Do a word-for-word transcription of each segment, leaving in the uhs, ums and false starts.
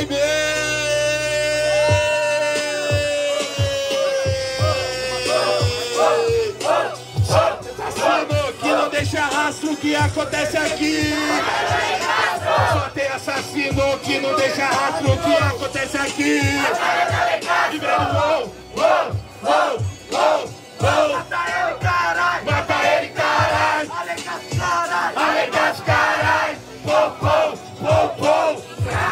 baby! Assassino que não deixa rastro, o que acontece aqui? Só tem assassino que não deixa rastro, o que acontece aqui? Uou, uou, uou, uou, uou. Mata ele, caralho! Mata ele, caralho! Alegaço, caralho! Alegaço, caralho! Pou, pou, pou, pou!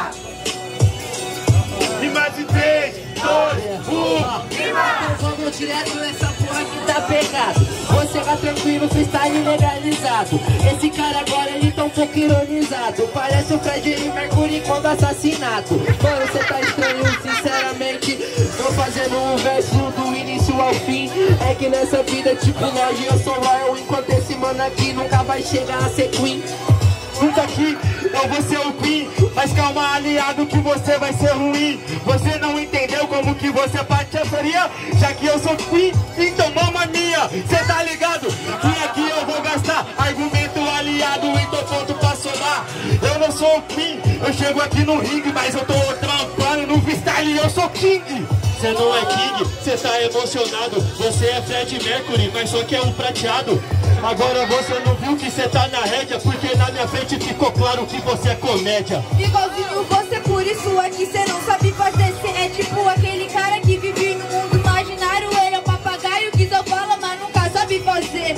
E mais de três, dois, um, rima! Vamos direto nessa porra que tá pegado. Você vai tranquilo, freestyle legalizado. Esse cara agora ele tá um pouco ironizado. Parece o Fred Mercury quando assassinato. Mano, você tá estranho, sinceramente. Tô fazendo um verso do início ao fim. É que nessa vida, tipo nós, eu sou royal. Enquanto esse mano aqui nunca vai chegar a ser queen. Nunca aqui, eu vou ser o Queen. Mas calma, aliado, que você vai ser ruim. Você não entendeu como que você patifaria? Já que eu sou Queen, então mamma mia. Cê tá ligado? Que aqui eu vou gastar argumento aliado, então ponto pra somar. Eu não sou o Queen, eu chego aqui no ringue, mas eu tô trampando no freestyle, eu sou King. Cê não é King, cê tá emocionado. Você é Fred Mercury, mas só que é um prateado. Agora você não viu que cê tá na rédea, porque na minha frente ficou claro que você é comédia. Igualzinho você, por isso aqui cê não sabe fazer. Cê é tipo aquele cara que vive no mundo imaginário. Ele é o papagaio que só fala, mas nunca sabe fazer.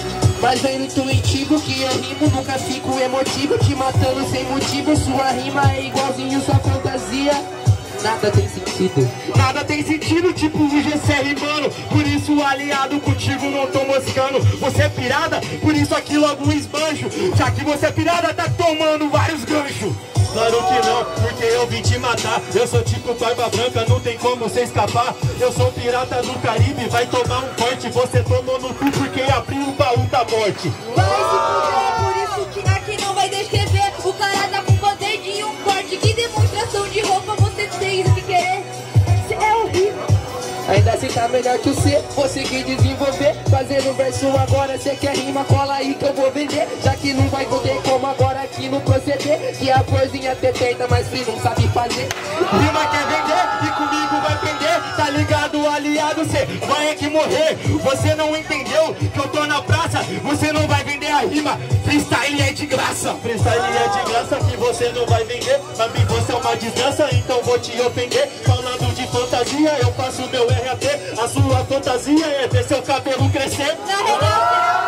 Mas é intuitivo que eu rimo, nunca fico emotivo, te matando sem motivo. Sua rima é igualzinho sua fantasia. Nada tem sentido. Nada tem sentido, tipo o G C rimando. Por isso aliado contigo não tô moscando. Você é pirada, por isso aqui logo esbanjo. Já que você é pirada, tá tomando vários ganchos. Claro que não, porque eu vim te matar. Eu sou tipo barba branca, não tem como você escapar. Eu sou pirata do Caribe, vai tomar um corte. Você tomou no cu porque abriu o baú da morte. Vai se fuder, por isso que aqui não vai descrever. O cara tá com band-aid e um corte. Que demonstração de roupa você tem que querer. Cê é horrível. Ainda assim tá melhor que o C, você que desenvolver. Fazendo verso agora, cê quer rima, cola aí que eu vou vender. Já que não vai ter como agora aqui no proceder. Que a florzinha até tenta, mas free não sabe fazer. Rima quer vender e comigo vai prender. Tá ligado, aliado, cê vai aqui morrer. Você não entendeu que eu tô na praça. Você não vai vender a rima, freestyle é de graça. Freestyle é de graça que você não vai vender. Pra mim você é uma desgraça, então vou te ofender. Falando de fantasia, eu faço meu R A P. A sua fantasia é ver seu cabelo crescer. Na real,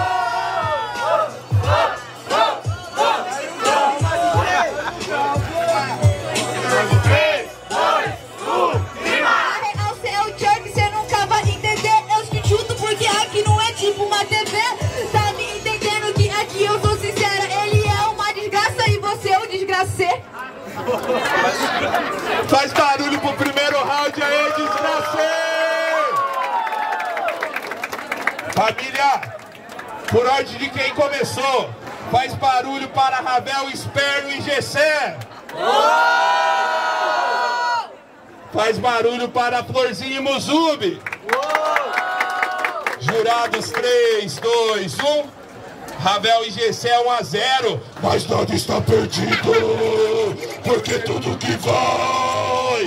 cê é o Chuck, cê nunca vai entender. Eu te chuto porque aqui não é tipo uma T V. Tá me entendendo que aqui eu sou sincera. Ele é uma desgraça e você é um desgracê. Faz barulho pro primeiro round aí, desgracê! Família, por ordem de quem começou, faz barulho para Ravel, Sperno e G C. Faz barulho para Florzinha e Muzubi. Jurados três, dois, um. Ravel e G C é um a zero. Mas nada está perdido, porque tudo que vai.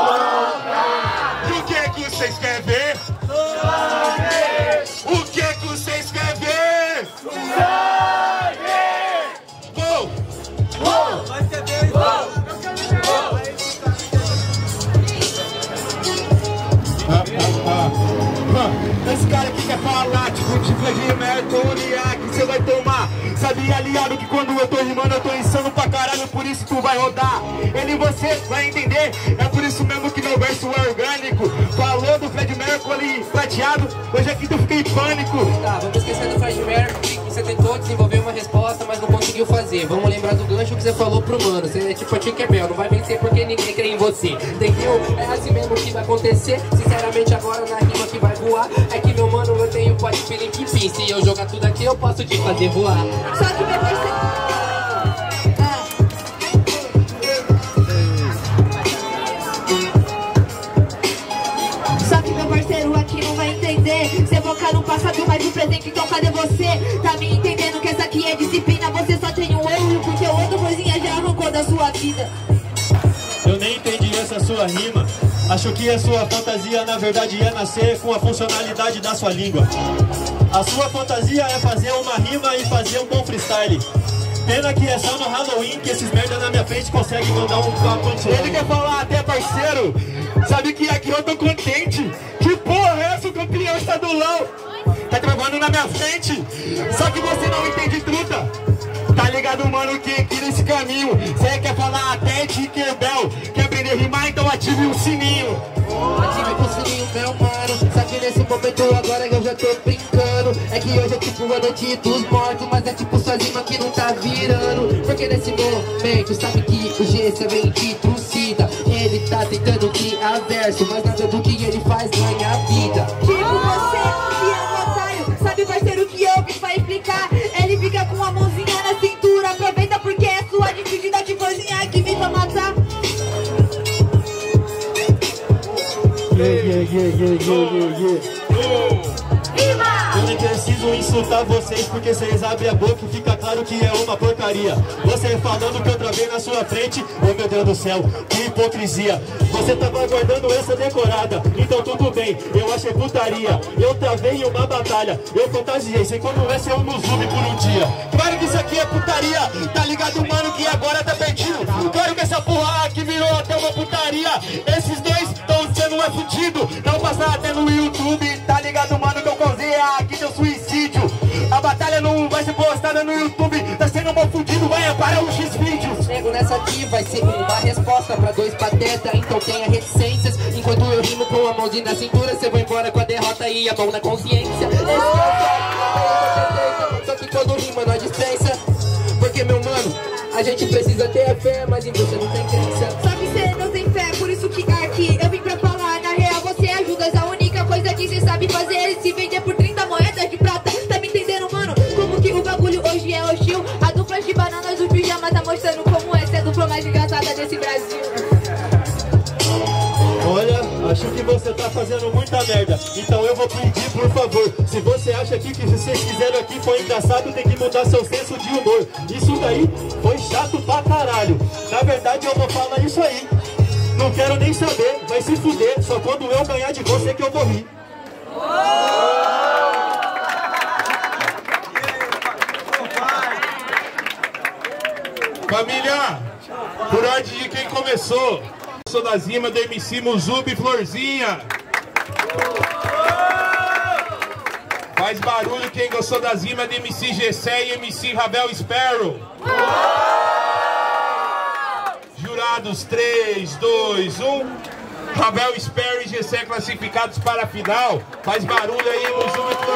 E o que é que vocês querem ver? O que é que vocês querem ver? Uou! Uou! Ah, ah, ah. Esse cara aqui quer falar, tipo, tipo de Mercury, que você vai tomar. Sabe, aliado, que quando eu tô rimando eu tô insano pra caralho, por isso tu vai rodar. Ele e você vai entender, é por isso mesmo que meu verso é orgânico. Falou do Fred Mercury prateado, hoje aqui tu fiquei em pânico. Tá, vamos esquecer do Fred Mercury, que você tentou desenvolver uma resposta, mas não conseguiu fazer. Vamos lembrar do gancho que você falou pro mano. Você é tipo a Tinkerbell, não vai vencer porque ninguém crê em você. Entendeu? É assim mesmo que vai acontecer. Sinceramente agora na rima que vai voar é que meu mano, eu tenho pode feeling que pin. Se eu jogar tudo aqui eu posso te fazer voar. Só que meu parceiro... Só que meu parceiro aqui não vai entender. Você foca no passado, mas no presente, então cadê você? Tá me entendendo que essa aqui é disciplina. Você só tem um erro, porque o outro coisinha já arrancou da sua vida. Acho que a sua fantasia na verdade é nascer com a funcionalidade da sua língua. A sua fantasia é fazer uma rima e fazer um bom freestyle. Pena que é só no Halloween que esses merda na minha frente conseguem mandar um papo. Ele quer falar até, parceiro, sabe que aqui eu tô contente. Que porra é essa, o campeão estadual? Tá travando na minha frente, só que você não entende truta. Tá ligado, mano, que aqui nesse caminho cê quer falar até Tinkerbell. Quer aprender a rimar, então ative o sininho. Ative o sininho, meu mano. Só que nesse momento agora eu já tô brincando. É que hoje é tipo a noite dos mortos, mas é tipo sua rima que não tá virando. Porque nesse momento sabe que o G C vem de trucida. Ele tá tentando criar verso, mas nada do que ele faz ganha vida. Tipo você, que é um otário. Sabe, parceiro, que eu vim pra explicar. Ele fica com a mãozinha na cintura. Aproveita porque é sua dificuldade cozinhar que vem pra matar. Yeah, yeah, yeah, yeah, yeah, yeah. Eu nem preciso insultar vocês porque vocês abrem a boca e fica claro que é uma porcaria. Você falando que eu travei na sua frente, oh meu Deus do céu, que hipocrisia. Você tava aguardando essa decorada, então tudo bem, eu achei putaria. Eu travei em uma batalha, eu fantasiei, sei quando é ser um Muzubi por um dia. Claro que isso aqui é putaria, tá ligado, mano, que agora tá perdido. Claro que essa porra aqui virou até uma putaria. Esses dois estão sendo é fudido. Não passar até no YouTube, tá ligado, mano, que eu causei aqui teu suicídio. A batalha não vai ser postada no YouTube, tá sendo mal fudido, vai para os X-Vídeos. Nego, nessa aqui vai ser uma resposta pra dois pateta, então tenha reticências. Enquanto eu rimo com a mãozinha na cintura, cê vai embora com a derrota e a mão na consciência. Esse é o só que todo rima nós dispensa. Porque, meu mano, a gente precisa ter a fé, mas em você não tem crença. Só que cê não tem fé, por isso que aqui eu vim pra falar. Na real você ajuda, a única coisa que cê sabe fazer é se vender por trinta moedas de prata. Tá me entendendo, mano? Como que o bagulho hoje é hostil. A dupla de bananas, o pijama tá mostrando como essa é a dupla mais engraçada desse Brasil. Olha, acho que você tá fazendo muita merda. Então eu vou pedir, por favor, se você acha que o que vocês fizeram aqui foi engraçado, tem que mudar seu senso de humor. Isso daí foi chato pra caralho. Na verdade eu vou falar isso aí. Não quero nem saber, vai se fuder. Só quando eu ganhar de você que eu vou rir. Família, por ordem de quem começou, eu sou das rimas do M C Muzubi Florzinha. Faz barulho quem gostou das rimas do M C Gessé e M C Ravel Sparrow. Jurados, três, dois, um. Ravel Sparrow e Gessé classificados para a final. Faz barulho aí, Muzubi